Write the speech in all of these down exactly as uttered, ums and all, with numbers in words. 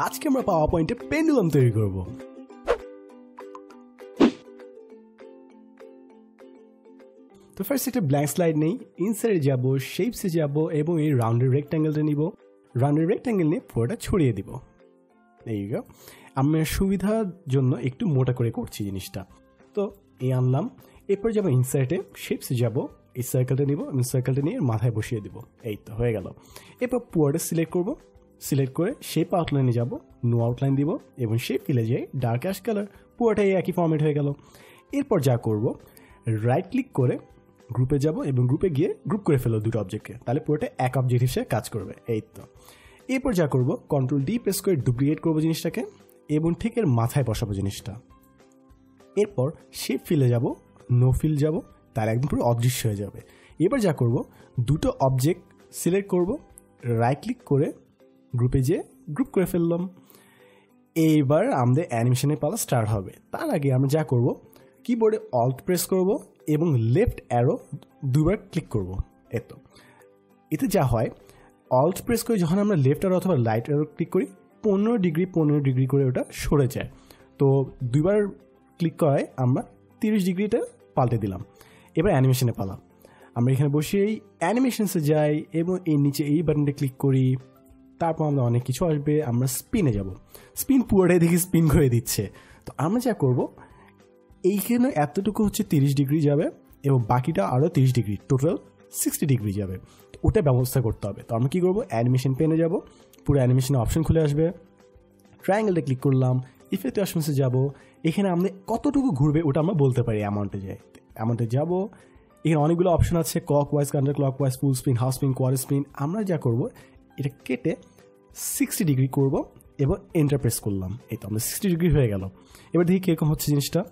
আজকে আমরা পাওয়ার পয়েন্টে পেন্ডুলাম তৈরি করব। তো ফার্স্ট একটা ব্ল্যাঙ্ক স্লাইড নেই, ইনসাইডে যাব, শেপসে যাব এবং এই রাউন্ডের রেক্ট্যাঙ্গেলটা নিব। রাউন্ডের রেক্ট্যাঙ্গেল নিয়ে পুরোটা ছড়িয়ে দিব। এই গো, আমি সুবিধার জন্য একটু মোটা করে করছি জিনিসটা। তো এই আনলাম, এরপর যাবো ইনসাইডে, শেপসে যাব, এই সার্কেলটা নিব এবং সার্কেলটা নিয়ে মাথায় বসিয়ে দিব। এই তো হয়ে গেল। এরপর পুরোটা সিলেক্ট করব, সিলেক্ট করে শেপ আউটলাইনে যাব, নো আউটলাইন দিব এবং শেপ ফিলে যাই ডার্ক অ্যাশ কালার, পুরোটাই একই ফর্মেট হয়ে গেল। এরপর যা করব, রাইট ক্লিক করে গ্রুপে যাব এবং গ্রুপে গিয়ে গ্রুপ করে ফেলো দুটো অবজেক্টকে, তাহলে পুরোটা এক অবজেক্ট হিসেবে কাজ করবে। এই তো এরপর যা করব, কন্ট্রোল ডি প্রেস করে ডুপ্লিকেট করবো জিনিসটাকে এবং ঠিক এর মাথায় বসাবো জিনিসটা। এরপর শেপ ফিলে যাব, নো ফিল যাব, তার একদম পুরো অদৃশ্য হয়ে যাবে। এবার যা করব, দুটো অবজেক্ট সিলেক্ট করব, রাইট ক্লিক করে গ্রুপে যেয়ে গ্রুপ করে ফেললাম। এইবার আমাদের অ্যানিমেশনের পালা স্টার্ট হবে। তার আগে আমরা যা করব, কিবোর্ডে অল্ট প্রেস করব এবং লেফট অ্যারো দুবার ক্লিক করব। এত এতে যা হয়, অল্ট প্রেস করে যখন আমরা লেফট অ্যারো অথবা রাইট অ্যারো ক্লিক করি, পনেরো ডিগ্রি পনেরো ডিগ্রি করে ওটা সরে যায়। তো দুইবার ক্লিক করায় আমরা তিরিশ ডিগ্রিটা পাল্টে দিলাম। এবার অ্যানিমেশনে পালা। আমরা এখানে বসে এই অ্যানিমেশনসে যাই এবং এই নিচে এই বাটনটা ক্লিক করি। তারপর আমরা অনেক কিছু আসবে, আমরা স্পিনে যাব। স্পিন পুরোটাই দেখি স্পিন করে দিচ্ছে। তো আমরা যা করব, এইখানে এতটুকু হচ্ছে তিরিশ ডিগ্রি যাবে এবং বাকিটা আরও তিরিশ ডিগ্রি, টোটাল সিক্সটি ডিগ্রি যাবে। ওটা ব্যবস্থা করতে হবে। তো আমরা কী করবো, অ্যানিমেশন পেনে যাব, পুরো অ্যানিমেশনের অপশন খুলে আসবে, ট্রায়াঙ্গেলটা ক্লিক করলাম, ইফেক্ট অপশনসে যাব। এখানে আমরা কতটুকু ঘুরবে ওটা আমরা বলতে পারি, অ্যামাউন্টে যাই, অ্যামাউন্টে যাব। এখানে অনেকগুলো অপশন আছে, clockwise, counter clockwise, full spin, half spin, quarter spin. আমরা যা করবো, এটা কেটে সিক্সটি ডিগ্রি করব এবং এন্টার প্রেস করলাম। এই তো আমরা সিক্সটি ডিগ্রি হয়ে গেল। এবার দেখি কীরকম হচ্ছে জিনিসটা।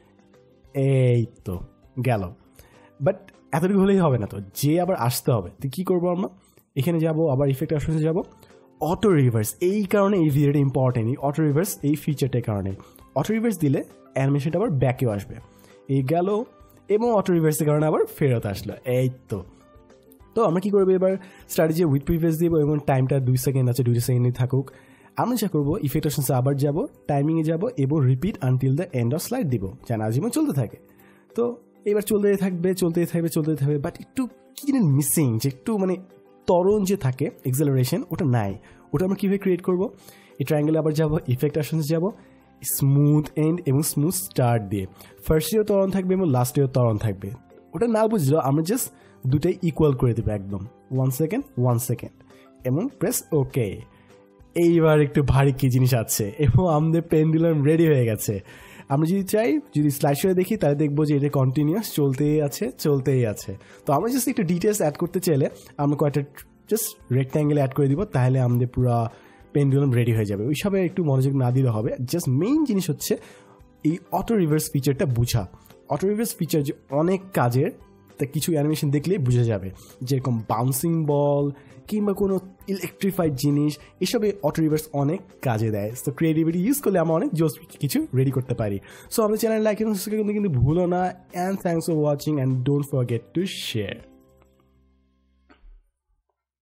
এই তো গেল। বাট এতটুকু হলেই হবে না, তো যে আবার আসতে হবে। তো কী করবো, আমরা এখানে যাব, আবার ইফেক্ট অপশনে যাব, অটো রিভার্স। এই কারণে এই ভিডিওটা ইম্পর্টেন্ট, এই অটো রিভার্স এই ফিচারটার কারণে। অটো রিভার্স দিলে অ্যানিমেশনটা আবার ব্যাকেও আসবে। এই গেল এবং অটো রিভার্সের কারণে আবার ফেরত আসলো। এই তো তো আমরা কী করবো, এবার স্ট্র্যাটেজি উইথ প্রিভিয়াস দিব এবং টাইমটা দুই সেকেন্ড আছে, দুই সেকেন্ডই থাকুক। আমরা যা করবো, ইফেক্ট অপশনসে আবার যাব, টাইমিংয়ে যাব এবং repeat until the end of slide দিব, যেন আজীবন চলতে থাকে। তো এবার চলতেই থাকবে চলতেই থাকবে চলতেই থাকবে বাট একটু কি মিসিং, যে একটু মানে ত্বরণ যে থাকে, এক্সেলারেশন, ওটা নাই। ওটা আমরা কীভাবে ক্রিয়েট করবো, এই ট্রায়াঙ্গেলে আবার যাব, ইফেক্ট অপশনসে যাব, স্মুথ এন্ড এবং স্মুথ স্টার্ট দিয়ে ফার্স্টেও ত্বরণ থাকবে এবং লাস্টেও ত্বরণ থাকবে। ওটা না বুঝলেও আমরা জাস্ট দুটাই ইকুয়াল করে দেবো একদম, ওয়ান সেকেন্ড ওয়ান সেকেন্ড এবং প্রেস ওকে। এইবার একটু ভারী কী জিনিস আছে এবং আমাদের পেন্ডুলাম রেডি হয়ে গেছে। আমরা যদি চাই, যদি স্লাইড শোয়ে দেখি, তাহলে দেখবো যে এটা কন্টিনিউয়াস চলতেই আছে চলতেই আছে। তো আমরা জাস্ট একটু ডিটেলস অ্যাড করতে চাইলে আমরা কয়েকটা জাস্ট রেক্ট্যাঙ্গেল অ্যাড করে দিব, তাহলে আমাদের পুরো পেন্ডুলাম রেডি হয়ে যাবে। ওইসবে একটু মনোযোগ না দিলে হবে। জাস্ট মেইন জিনিস হচ্ছে এই অটো রিভার্স ফিচারটা বুঝা। অটো রিভার্স ফিচার যে অনেক কাজের, তা কিছু অ্যানিমেশন দেখলেই বোঝা যাবে, যেরকম বাউন্সিং বল কিংবা কোনো ইলেকট্রিফাইড জিনিস, এসবে অটো রিভার্স অনেক কাজে দেয়। তো ক্রিয়েটিভিটি ইউজ করলে আমরা অনেক জোস কিছু রেডি করতে পারি। সো আমাদের চ্যানেল লাইক এবং সাবস্ক্রাইব করতে কিন্তু ভুলো না। And thanks for watching and don't forget to share.